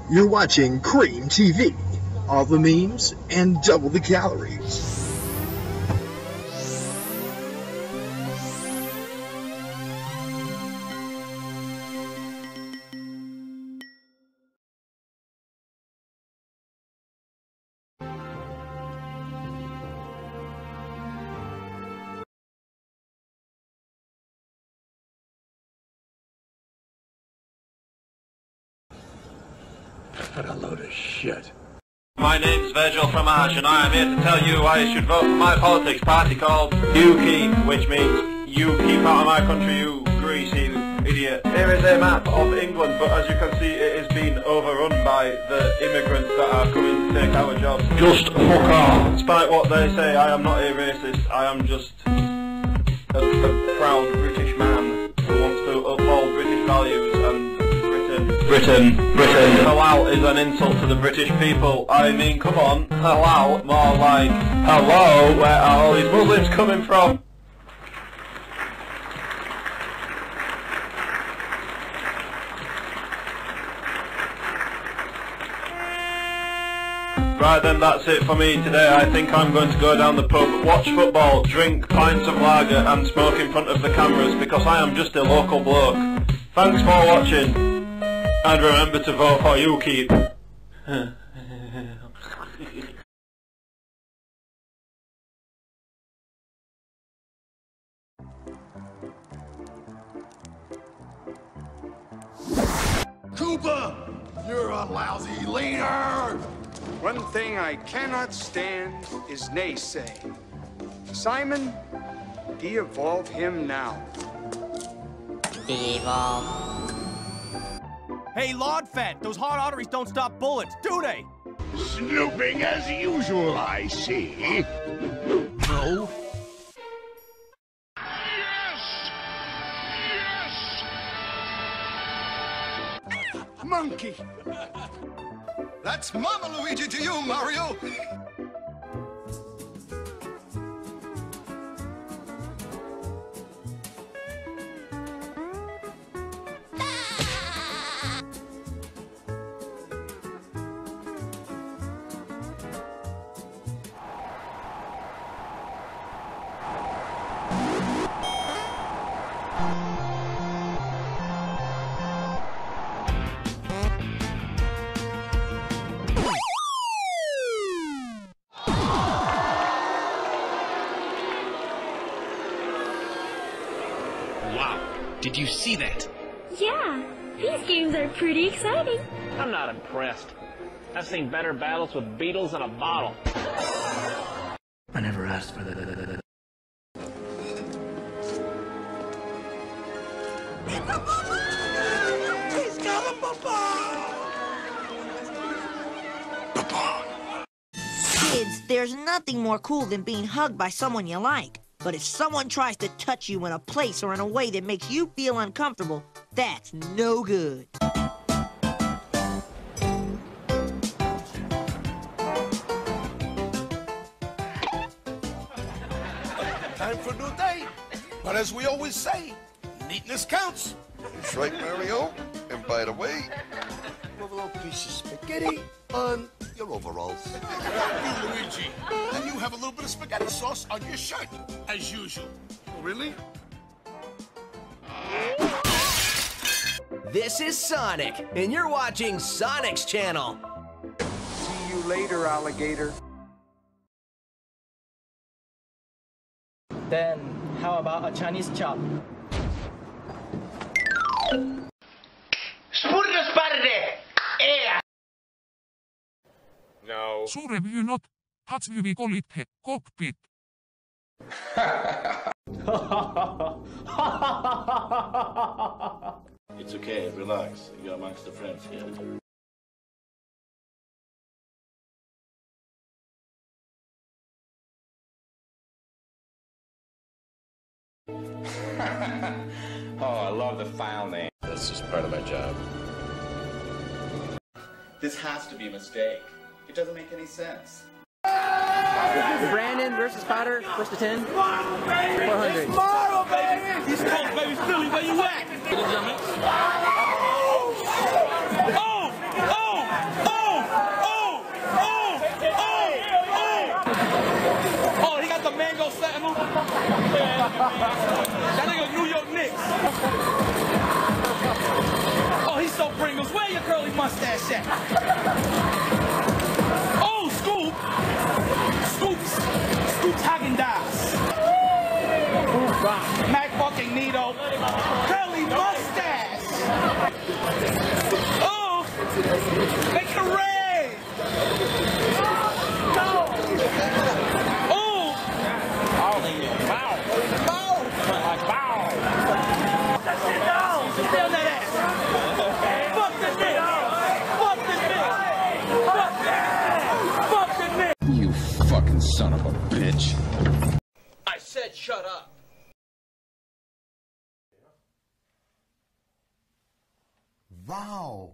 You're watching Cream TV. All the memes and double the calories. What a load of shit. My name's Virgil Fromage and I am here to tell you why you should vote for my politics party called UKIP, which means you keep out of my country, you greasy idiot. Here is a map of England, but as you can see it is being overrun by the immigrants that are coming to take our jobs. Just fuck off. Despite what they say, I am not a racist, I am just a proud British man who wants to uphold British values and Britain. Halal is an insult to the British people. I mean, come on, halal, more like hello, where are all these Muslims coming from? Right then, that's it for me today. I think I'm going to go down the pub, watch football, drink pints of lager and smoke in front of the cameras because I am just a local bloke. Thanks for watching. And remember to vote for UKIP. Cooper, you're a lousy leader! One thing I cannot stand is naysaying. Simon, de-evolve him now. De-evolve. Hey, Lord Fat, those hard arteries don't stop bullets, do they? Snooping as usual, I see. No. Yes! Yes! Monkey! That's Mama Luigi to you, Mario! Wow, did you see that? Yeah, these games are pretty exciting. I'm not impressed. I've seen better battles with beetles in a bottle. I never asked for that. He's got a Kids, there's nothing more cool than being hugged by someone you like. But if someone tries to touch you in a place or in a way that makes you feel uncomfortable, that's no good. Time for a new day. But as we always say, neatness counts. That's right, Mario. And by the way, You have a little piece of spaghetti on your overalls. You, Luigi. And you have a little bit of spaghetti sauce on your shirt, as usual. Really? This is Sonic, and you're watching Sonic's channel. See you later, alligator. Then, how about a Chinese chop? No. Sureview not. Hats vi call it he cockpit. It's okay, relax. You're amongst the friends here. Oh, I love the file name. That's just part of my job. This has to be a mistake. It doesn't make any sense. Brandon versus Potter, first to 10. 400. Tomorrow, baby! East Coast, baby, Philly, where you at? Ladies and gentlemen. Oh! Oh! mustache at? Oh, Scoop! Scoop's Häagen-Dazs. Mac fucking Nito. Curly mustache! Oh! Make it red! No! Oh! All in your mouth. Like bow. That shit down! Stay on that ass! Fuck this bitch! Fuck this bitch! Fuck this bitch! You fucking son of a bitch. I said shut up. Wow.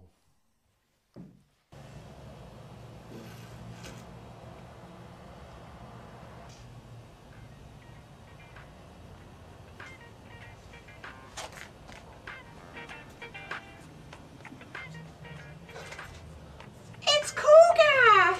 It's Cougar!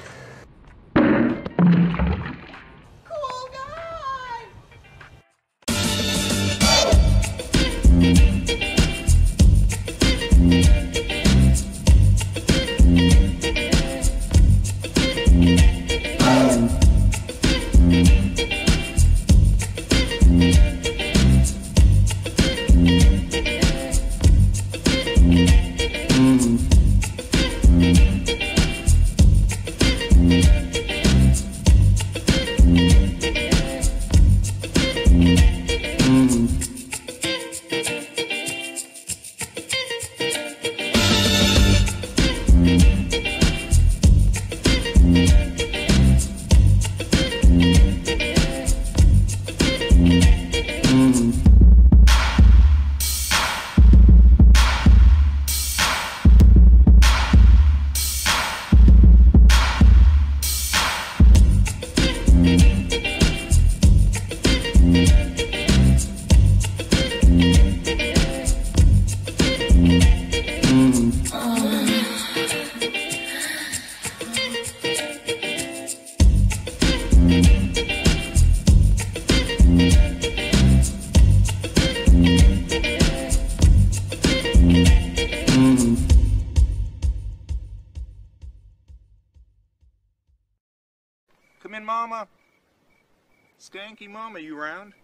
Come in, Mama. Skanky Mama, you round?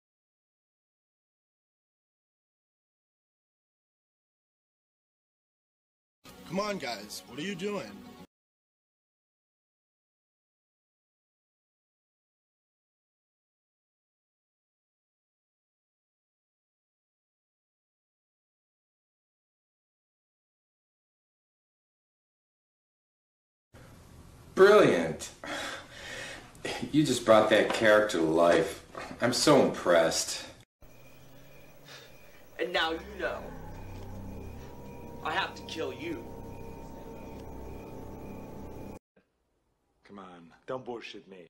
Come on, guys. What are you doing? Brilliant. You just brought that character to life. I'm so impressed. And now you know. I have to kill you. Come on, don't bullshit me.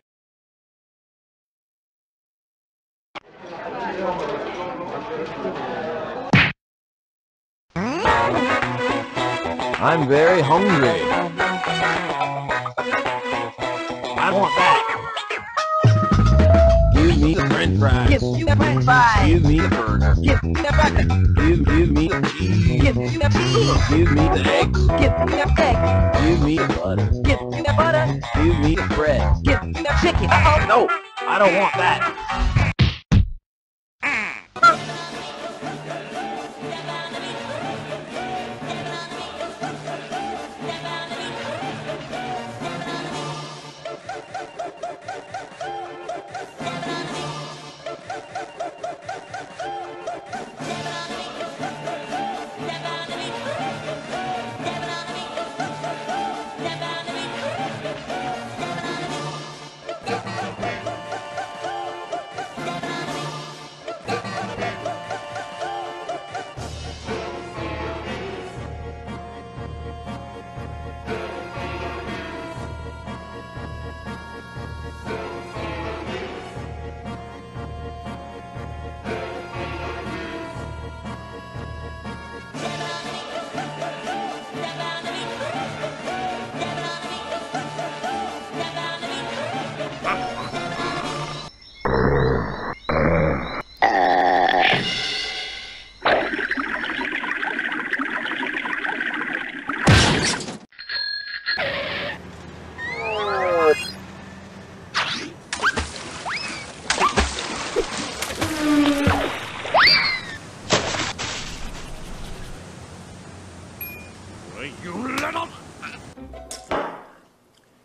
I'm very hungry. I want that. Give me the french fries. Give me the french fries. Give me the burger. Give me the burger. Give me the cheese. Give me the cheese. Give me the eggs. Give me the egg. Give me the butter. Give me the butter. Give me the bread. Give me the chicken. Uh-oh. No, I don't want that.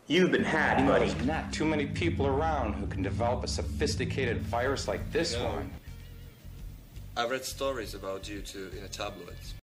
You've been had, buddy. There's not too many people around who can develop a sophisticated virus like this one. I've read stories about you two in the tabloids.